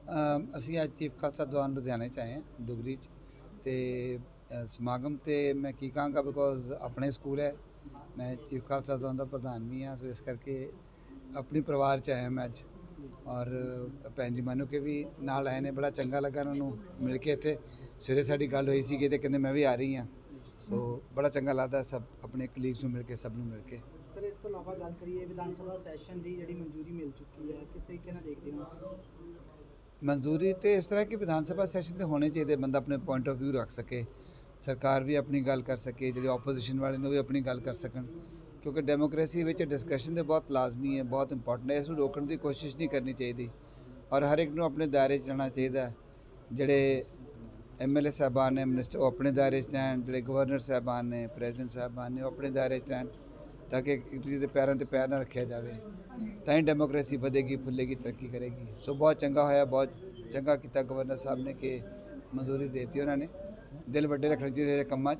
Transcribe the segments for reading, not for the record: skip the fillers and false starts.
ਅਸੀਂ ਅੱਜ ਚੀਫ ਖਾਲਸਾ ਦੀਵਾਨ ਲੁਧਿਆਣੇ 'ਚ ਆਏ ਹਾਂ ਡੁਗਰੀ 'ਚ ਤੇ ਸਮਾਗਮ ਤੇ मैं की कहांगा बिकॉज अपने स्कूल है मैं चीफ खालसा ਦੀਵਾਨ ਦਾ ਪ੍ਰਧਾਨ भी हाँ सो इस करके अपनी परिवार 'ਚ आया मैं अज और भैन जी मानू के भी नाल आए ने बड़ा चंगा लगा उन्होंने मिल के इत्थे सवेरे साडी गल हुई सी कि कहते मैं भी आ रही हाँ सो बड़ा चंगा लगता सब अपने कलीग्स मिल के सब मिल के। सर इस तो इलावा गल करिए विधान सभा सैशन की जी मंजूरी मिल चुकी है किस तरीके नाल देखते हो? मंजूरी तो इस तरह कि विधान सभा सैशन तो होने चाहिए बंदा अपने पॉइंट ऑफ व्यू रख सके सरकार भी अपनी गल कर सके जो ओपोजिशन वाले ने भी अपनी गल कर सकन क्योंकि डेमोक्रेसी में डिस्कशन तो बहुत लाजमी है बहुत इंपॉर्टेंट है। इसको रोकने की कोशिश नहीं करनी चाहिए और हर एक अपने दायरे रहना चाहिए। जोड़े MLA साहबान ने मिनिस्टर अपने दायरे रहन जो गवर्नर साहबान ने प्रेजिडेंट साहबान ने अपने दायरे रहन ताकि एक दूसरे के पैरों पर पैर ना रखा जाए तो ही डेमोक्रेसी बढ़ेगी फुलेगी तरक्की करेगी। सो बहुत चंगा होया बहुत चंगा किया गवर्नर साहब ने कि मंजूरी देती उन्होंने दिल वड्डे रखने चाहिए कामों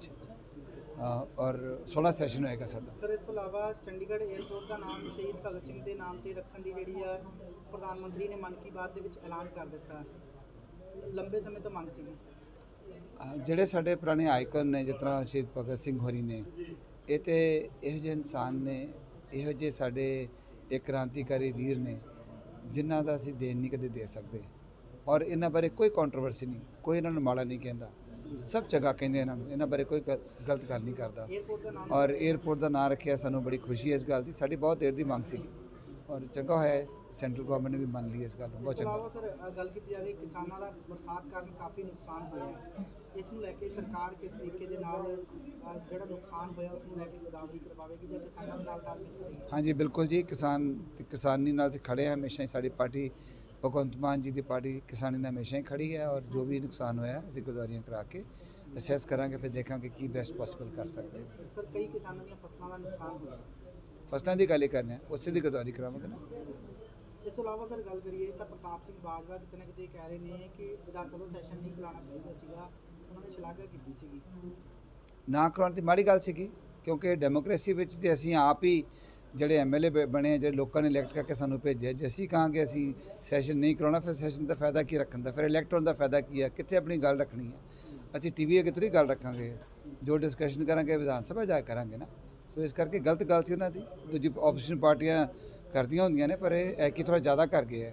और 16 सैशन होएगा साडा। सर इस तो इलावा चंडीगढ़ एयरपोर्ट का नाम शहीद भगत सिंह के नाम से रखने की जी प्रधानमंत्री ने मन की बात ऐलान कर दिता लंबे समय तो मंग सी ਜਿਹੜੇ ਸਾਡੇ ਪੁਰਾਣੇ ਆਈਕਨ ਨੇ ਜਿਸ ਤਰ੍ਹਾਂ ਸ਼ਹੀਦ ਭਗਤ ਸਿੰਘ ਹੋਰੀ ਨੇ ਇਹ ਤੇ ਇਹੋ ਜਿਹੇ ਇਨਸਾਨ ਨੇ ਇਹੋ ਜਿਹੇ ਸਾਡੇ ਇੱਕ ਕ੍ਰਾਂਤੀਕਾਰੀ ਵੀਰ ਨੇ ਜਿਨ੍ਹਾਂ ਦਾ ਅਸੀਂ ਦੇਣ ਨਹੀਂ ਕਦੇ ਦੇ ਸਕਦੇ ਔਰ ਇਹਨਾਂ ਬਾਰੇ ਕੋਈ ਕੰਟਰੋਵਰਸੀ ਨਹੀਂ ਕੋਈ ਇਹਨਾਂ ਨੂੰ ਮਾੜਾ ਨਹੀਂ ਕਹਿੰਦਾ सब चंगा कहते इन्होंने बारे कोई गलत गल नहीं करता और एयरपोर्ट का नाम रखा सानू बड़ी खुशी है इस गल की साड़ी बहुत देर की मांग सी और चंगा होया सेंट्रल गवर्नमेंट ने भी मान ली इस गल बहुत चंगा। सर गल की जाए किसानों का बरसात कारण काफ़ी नुकसान होया इस लैके सरकार किस तरीके के नाल जो नुकसान होया उस लैके गिरदावरी करवाएगी या किसानों के नाल तालमेल करेगी? हाँ जी बिल्कुल जी किसानी नाल खड़े हैं हमेशा ही साड़ी पार्टी भगवंत मान जी की पार्टी किसानी ने हमेशा ही खड़ी है और जो भी नुकसान होया असीं गुजारियां करा के असैस करांगे फिर देखांगे की बेस्ट पॉसिबल कर सकते हैं। सर कई किसानों दी फसलों का नुकसान होया फसलों की गल ही करने उसे की गुजारी करावांगे ना। इस तो इलावा सर गल करिए तो प्रताप सिंह बाजवा कितने कितने कह रहे हैं कि विधान सभा सैशन नहीं बुलाना चाहिए सीगा उन्होंने शलाघा की सी ना करवाने की माड़ी गल सी क्योंकि डेमोक्रेसी में जो असीं आप ही ਜਿਹੜੇ MLA बने जो लोगों ने इलैक्ट करके सानू भेजे जे असीं कहांगे असीं सैशन नहीं करवाना फिर सैशन का फायदा की रखने का फिर इलैक्ट होने का फायदा की है कित्थे अपनी गल रखनी है असीं TV अगे थोड़ी गल रखांगे जो डिस्कशन करांगे विधान सभा जा करांगे ना। सो इस करके गलत गल सी उन्हां दी दूजी ओपोजिशन पार्टियां करदियां होंदियां ने पर ऐकी थोड़ा ज़्यादा कर गए है।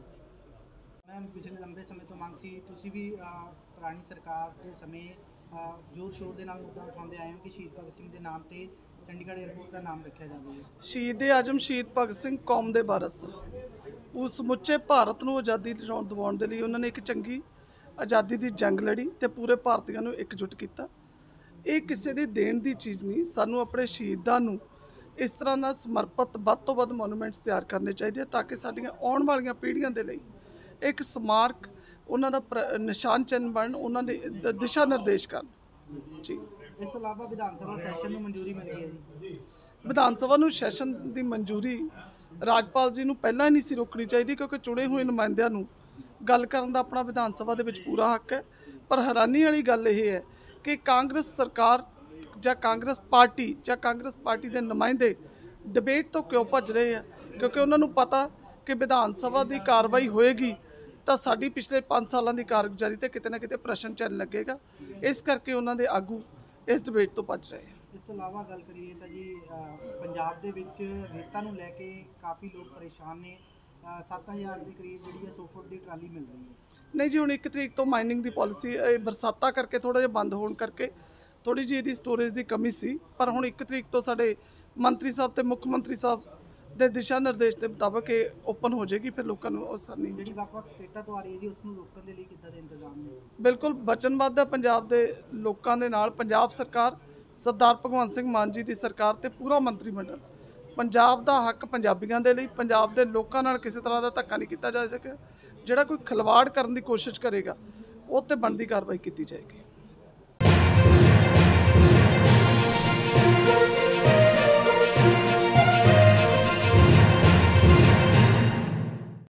मैम पिछले लंबे समय तो मंग सी तुसीं भी पुरानी सरकार के समय जोर शोर के नाल मुद्दा उठाते आए हो कि शहीद भगत सिंह के नाम से चंडीगढ़ एयरपोर्ट का नाम रखा जाए। शहीद आजम शहीद भगत सिंह कौम के वारस उस समुचे भारत को आज़ादी दिवाउण दे लई उन्होंने एक चंगी आज़ादी की जंग लड़ी तो पूरे भारतीयों को एकजुट किया। ये किसी की देण की चीज़ नहीं सानू अपने शहीदों को इस तरह ना समर्पित वध तो वध मोनूमेंट्स तैयार करने चाहिए ताकि साडियां आउण वालियां पीढ़ियां दे लई एक स्मारक उन्होंने निशान चिन्ह बन उन्होंने दिशा निर्देश कर जी। इस तो इलावा विधान सभा सैशन को मंजूरी मिल गई है जी विधान सभा ਨੂੰ ਸੈਸ਼ਨ ਦੀ ਮਨਜ਼ੂਰੀ ਰਾਜਪਾਲ ਜੀ ਨੂੰ ਪਹਿਲਾਂ ਹੀ ਨਹੀਂ ਸੀ ਰੋਕਣੀ ਚਾਹੀਦੀ ਕਿਉਂਕਿ ਚੁਣੇ ਹੋਏ ਨੁਮਾਇੰਦਿਆਂ ਨੂੰ ਗੱਲ ਕਰਨ ਦਾ ਆਪਣਾ ਵਿਧਾਨ ਸਭਾ ਦੇ ਵਿੱਚ ਪੂਰਾ ਹੱਕ ਹੈ। ਪਰ ਹੈਰਾਨੀ ਵਾਲੀ ਗੱਲ ਇਹ ਹੈ ਕਿ ਕਾਂਗਰਸ ਸਰਕਾਰ ਜਾਂ ਕਾਂਗਰਸ ਪਾਰਟੀ ਦੇ ਨੁਮਾਇੰਦੇ ਡਿਬੇਟ ਤੋਂ ਕਿਉਂ ਭੱਜ ਰਹੇ ਆ ਕਿਉਂਕਿ ਉਹਨਾਂ ਨੂੰ ਪਤਾ ਕਿ ਵਿਧਾਨ ਸਭਾ ਦੀ ਕਾਰਵਾਈ ਹੋਏਗੀ ਤਾਂ ਸਾਡੀ ਪਿਛਲੇ 5 ਸਾਲਾਂ ਦੀ ਕਾਰਗੁਜ਼ਾਰੀ ਤੇ ਕਿਤੇ ਨਾ ਕਿਤੇ ਪ੍ਰਸ਼ਨ ਚਿੰਨ੍ਹ ਲੱਗੇਗਾ ਇਸ ਕਰਕੇ ਉਹਨਾਂ ਦੇ ਆਗੂ इस डिबेट तो भज रहे हैं। इस तो इलावा गल करिए तो जी पंजाब दे विच रेता नूं लैके काफ़ी लोग परेशान ने 7000 के करीब जी 100 फुट की ट्राली मिल रही है नहीं जी हुण 1 तरीक तो माइनिंग की पॉलिसी बरसाता करके थोड़ा जिहा बंद होने करके थोड़ी जी इहदी स्टोरेज की कमी सी पर हुण 1 तरीक तो साडे मंत्री साहब ते मुख्य मंत्री साहब ਦੇ ਦਿਸ਼ਾ ਨਿਰਦੇਸ਼ ਦੇ ਮੁਤਾਬਕ ਇਹ ਓਪਨ ਹੋ ਜਾਏਗੀ ਫਿਰ ਲੋਕਾਂ ਨੂੰ ਆਸਾਨੀ ਜਿਹੜੀ ਵੱਖ-ਵੱਖ ਸਟੇਟਾਂ ਤੋਂ ਆ ਰਹੀ ਹੈ ਜੀ ਉਸ ਨੂੰ ਰੋਕਣ ਦੇ ਲਈ ਕਿੱਦਾਂ ਦੇ ਇੰਤਜ਼ਾਮ ਨੇ? ਬਿਲਕੁਲ ਵਚਨਬੱਧ ਹੈ ਪੰਜਾਬ ਦੇ ਲੋਕਾਂ ਦੇ ਨਾਲ ਪੰਜਾਬ ਸਰਕਾਰ ਸਰਦਾਰ ਭਗਵੰਤ ਸਿੰਘ ਮਾਨ ਜੀ ਦੀ ਸਰਕਾਰ ਤੇ ਪੂਰਾ ਮੰਤਰੀ ਮੰਡਲ ਪੰਜਾਬ ਦਾ ਹੱਕ ਪੰਜਾਬੀਆਂ ਦੇ ਲਈ ਪੰਜਾਬ ਦੇ ਲੋਕਾਂ ਨਾਲ ਕਿਸੇ ਤਰ੍ਹਾਂ ਦਾ ਧੱਕਾ ਨਹੀਂ ਕੀਤਾ ਜਾ ਸਕੇ ਜਿਹੜਾ ਕੋਈ ਖਿਲਵਾੜ ਕਰਨ ਦੀ ਕੋਸ਼ਿਸ਼ ਕਰੇਗਾ ਉਹ ਤੇ ਬਣਦੀ ਕਾਰਵਾਈ ਕੀਤੀ ਜਾਏਗੀ।